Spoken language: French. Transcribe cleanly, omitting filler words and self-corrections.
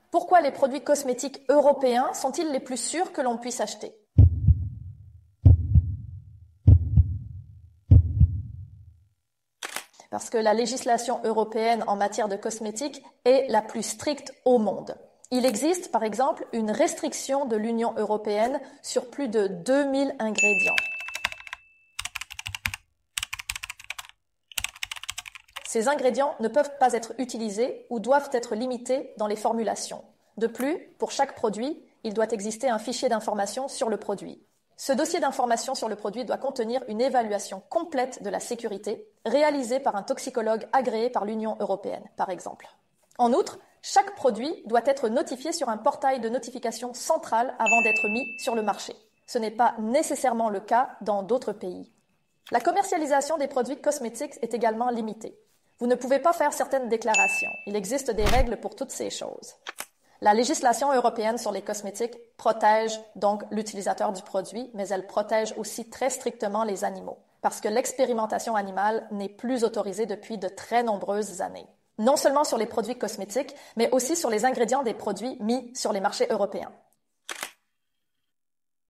Pourquoi les produits cosmétiques européens sont-ils les plus sûrs que l'on puisse acheter? Parce que la législation européenne en matière de cosmétiques est la plus stricte au monde. Il existe, par exemple, une restriction de l'Union européenne sur plus de 2000 ingrédients. Ces ingrédients ne peuvent pas être utilisés ou doivent être limités dans les formulations. De plus, pour chaque produit, il doit exister un fichier d'information sur le produit. Ce dossier d'information sur le produit doit contenir une évaluation complète de la sécurité, réalisée par un toxicologue agréé par l'Union européenne, par exemple. En outre, chaque produit doit être notifié sur un portail de notification central avant d'être mis sur le marché. Ce n'est pas nécessairement le cas dans d'autres pays. La commercialisation des produits cosmétiques est également limitée. Vous ne pouvez pas faire certaines déclarations. Il existe des règles pour toutes ces choses. La législation européenne sur les cosmétiques protège donc l'utilisateur du produit, mais elle protège aussi très strictement les animaux, parce que l'expérimentation animale n'est plus autorisée depuis de très nombreuses années. Non seulement sur les produits cosmétiques, mais aussi sur les ingrédients des produits mis sur les marchés européens.